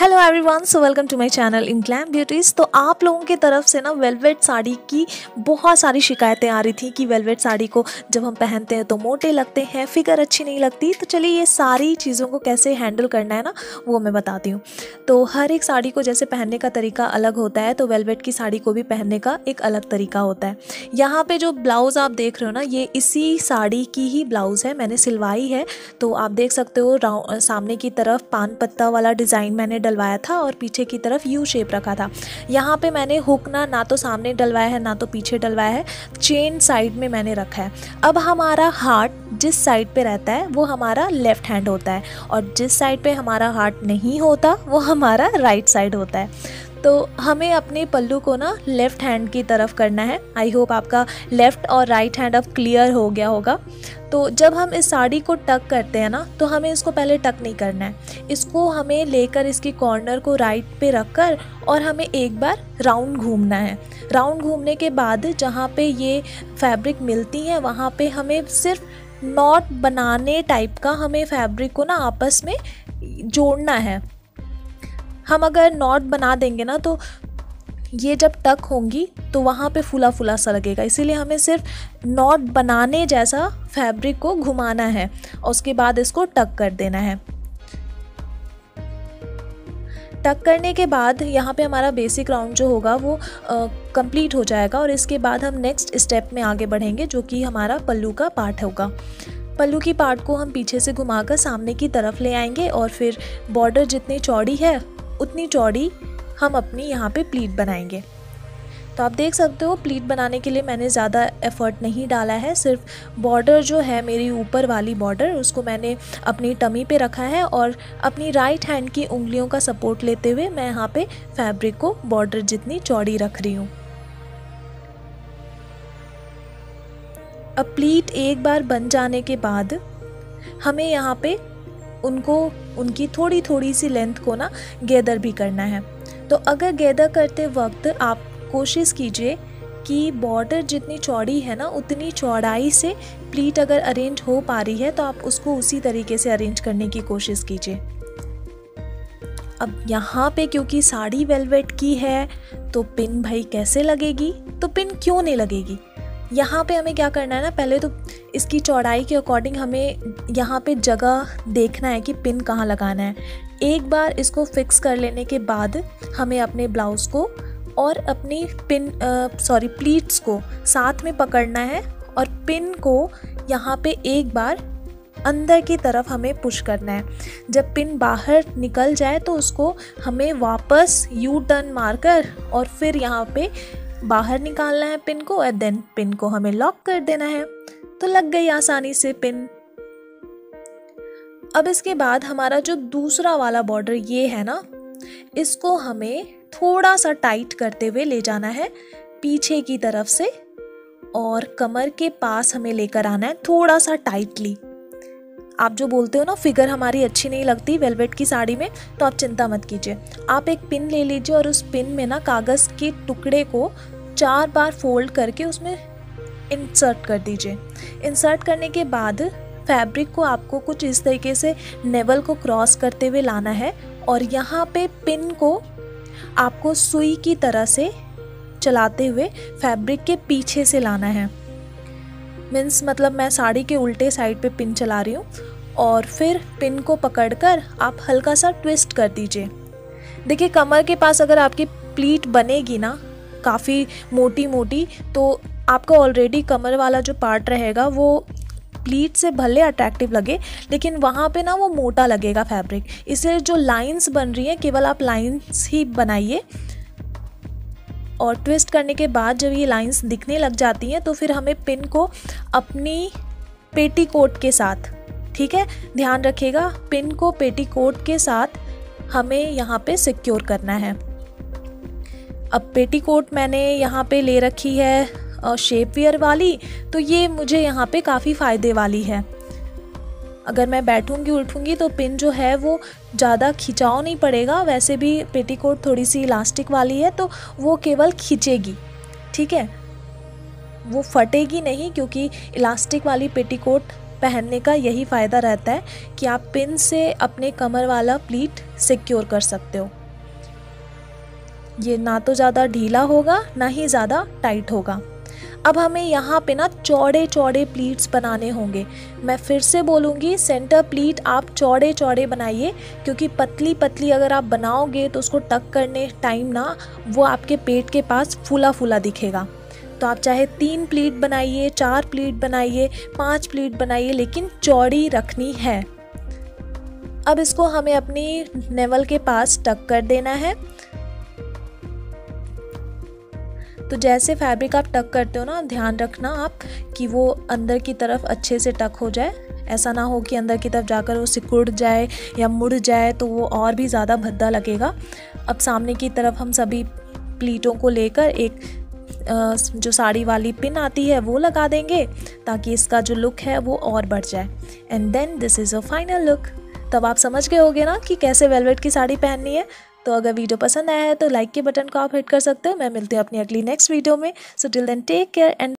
Hello everyone, so welcome to my channel in glam beauties. तो आप लोगों की तरफ से ना वेलवेट साड़ी की बहुत सारी शिकायतें आ रही थी कि वेलवेट साड़ी को जब हम पहनते हैं तो मोटे लगते हैं, फिगर अच्छी नहीं लगती। तो चलिए ये सारी चीज़ों को कैसे हैंडल करना है ना, वो मैं बताती हूँ। तो हर एक साड़ी को जैसे पहनने का तरीका अलग होता है, तो वेलवेट की साड़ी को भी पहनने का एक अलग तरीका होता है। यहाँ पर जो ब्लाउज़ आप देख रहे हो ना, ये इसी साड़ी की ही ब्लाउज़ है, मैंने सिलवाई है। तो आप देख सकते हो सामने की तरफ पान पत्ता वाला डिज़ाइन मैंने डलवाया था और पीछे की तरफ यू शेप रखा था। यहाँ पे मैंने हुक ना तो सामने डलवाया है ना तो पीछे डलवाया है, चेन साइड में मैंने रखा है। अब हमारा हार्ट जिस साइड पे रहता है वो हमारा लेफ़्ट हैंड होता है और जिस साइड पे हमारा हार्ट नहीं होता वो हमारा राइट साइड होता है। तो हमें अपने पल्लू को ना लेफ़्ट हैंड की तरफ करना है। आई होप आपका लेफ़्ट और राइट हैंड अब क्लियर हो गया होगा। तो जब हम इस साड़ी को टक करते हैं ना, तो हमें इसको पहले टक नहीं करना है। इसको हमें लेकर इसकी कॉर्नर को राइट पे रखकर और हमें एक बार राउंड घूमना है। राउंड घूमने के बाद जहाँ पे ये फैब्रिक मिलती हैं वहाँ पे हमें सिर्फ नॉट बनाने टाइप का हमें फैब्रिक को ना आपस में जोड़ना है। हम अगर नॉट बना देंगे ना तो ये जब टक होंगी तो वहाँ पे फूला फूला सा लगेगा, इसीलिए हमें सिर्फ नॉट बनाने जैसा फैब्रिक को घुमाना है और उसके बाद इसको टक कर देना है। टक करने के बाद यहाँ पे हमारा बेसिक राउंड जो होगा वो कंप्लीट हो जाएगा और इसके बाद हम नेक्स्ट स्टेप में आगे बढ़ेंगे, जो कि हमारा पल्लू का पार्ट होगा। पल्लू की पार्ट को हम पीछे से घुमाकर सामने की तरफ ले आएंगे और फिर बॉर्डर जितनी चौड़ी है उतनी चौड़ी हम अपनी यहाँ पे प्लीट बनाएंगे। तो आप देख सकते हो प्लीट बनाने के लिए मैंने ज़्यादा एफ़र्ट नहीं डाला है, सिर्फ बॉर्डर जो है मेरी ऊपर वाली बॉर्डर उसको मैंने अपनी टमी पे रखा है और अपनी राइट हैंड की उंगलियों का सपोर्ट लेते हुए मैं यहाँ पे फैब्रिक को बॉर्डर जितनी चौड़ी रख रही हूँ। अब प्लीट एक बार बन जाने के बाद हमें यहाँ पे उनकी थोड़ी थोड़ी सी लेंथ को ना गैदर भी करना है। तो अगर गैदर करते वक्त आप कोशिश कीजिए कि बॉर्डर जितनी चौड़ी है ना उतनी चौड़ाई से प्लीट अगर अरेंज हो पा रही है तो आप उसको उसी तरीके से अरेंज करने की कोशिश कीजिए। अब यहाँ पे क्योंकि साड़ी वेलवेट की है तो पिन भाई कैसे लगेगी, तो पिन क्यों नहीं लगेगी। यहाँ पे हमें क्या करना है ना, पहले तो इसकी चौड़ाई के अकॉर्डिंग हमें यहाँ पे जगह देखना है कि पिन कहाँ लगाना है। एक बार इसको फिक्स कर लेने के बाद हमें अपने ब्लाउज़ को और अपनी प्लीट्स को साथ में पकड़ना है और पिन को यहाँ पे एक बार अंदर की तरफ हमें पुश करना है। जब पिन बाहर निकल जाए तो उसको हमें वापस यू टर्न मारकर और फिर यहाँ पे बाहर निकालना है पिन को और देन पिन को हमें लॉक कर देना है। तो लग गई आसानी से पिन। अब इसके बाद हमारा जो दूसरा वाला बॉर्डर ये है ना, इसको हमें थोड़ा सा टाइट करते हुए ले जाना है पीछे की तरफ से और कमर के पास हमें लेकर आना है थोड़ा सा टाइटली। आप जो बोलते हो ना फिगर हमारी अच्छी नहीं लगती वेलवेट की साड़ी में, तो आप चिंता मत कीजिए। आप एक पिन ले लीजिए और उस पिन में ना कागज़ के टुकड़े को 4 बार फोल्ड करके उसमें इंसर्ट कर दीजिए। इंसर्ट करने के बाद फैब्रिक को आपको कुछ इस तरीके से नेवल को क्रॉस करते हुए लाना है और यहाँ पे पिन को आपको सुई की तरह से चलाते हुए फैब्रिक के पीछे से लाना है। मीन्स मतलब मैं साड़ी के उल्टे साइड पे पिन चला रही हूँ और फिर पिन को पकड़कर आप हल्का सा ट्विस्ट कर दीजिए। देखिए कमर के पास अगर आपकी प्लीट बनेगी ना काफ़ी मोटी मोटी, तो आपका ऑलरेडी कमर वाला जो पार्ट रहेगा वो प्लीट से भले अट्रैक्टिव लगे लेकिन वहाँ पे ना वो मोटा लगेगा फैब्रिक। इसलिए जो लाइंस बन रही हैं केवल आप लाइंस ही बनाइए और ट्विस्ट करने के बाद जब ये लाइंस दिखने लग जाती हैं तो फिर हमें पिन को अपनी पेटीकोट के साथ, ठीक है ध्यान रखिएगा, पिन को पेटीकोट के साथ हमें यहाँ पे सिक्योर करना है। अब पेटीकोट मैंने यहाँ पे ले रखी है शेप वेयर वाली, तो ये मुझे यहाँ पे काफ़ी फ़ायदे वाली है। अगर मैं बैठूंगी उठूंगी तो पिन जो है वो ज़्यादा खिंचाव नहीं पड़ेगा। वैसे भी पेटीकोट थोड़ी सी इलास्टिक वाली है तो वो केवल खींचेगी, ठीक है, वो फटेगी नहीं क्योंकि इलास्टिक वाली पेटीकोट पहनने का यही फ़ायदा रहता है कि आप पिन से अपने कमर वाला प्लीट सिक्योर कर सकते हो। ये ना तो ज़्यादा ढीला होगा ना ही ज़्यादा टाइट होगा। अब हमें यहाँ पे ना चौड़े चौड़े प्लीट्स बनाने होंगे। मैं फिर से बोलूँगी, सेंटर प्लीट आप चौड़े चौड़े बनाइए, क्योंकि पतली पतली अगर आप बनाओगे तो उसको टक करने टाइम ना वो आपके पेट के पास फूला फूला दिखेगा। तो आप चाहे 3 प्लीट बनाइए, 4 प्लीट बनाइए, 5 प्लीट बनाइए, लेकिन चौड़ी रखनी है। अब इसको हमें अपनी नेवल के पास टक कर देना है। तो जैसे फैब्रिक आप टक करते हो ना, ध्यान रखना आप कि वो अंदर की तरफ अच्छे से टक हो जाए। ऐसा ना हो कि अंदर की तरफ जाकर वो सिकुड़ जाए या मुड़ जाए, तो वो और भी ज़्यादा भद्दा लगेगा। अब सामने की तरफ हम सभी प्लीटों को लेकर एक जो साड़ी वाली पिन आती है वो लगा देंगे, ताकि इसका जो लुक है वो और बढ़ जाए। And then this is a final look. तब आप समझ गए होगे ना कि कैसे वेलवेट की साड़ी पहननी है। तो अगर वीडियो पसंद आया है तो लाइक के बटन को आप हिट कर सकते हो। मैं मिलती हूँ अपनी अगली नेक्स्ट वीडियो में। So till then take care and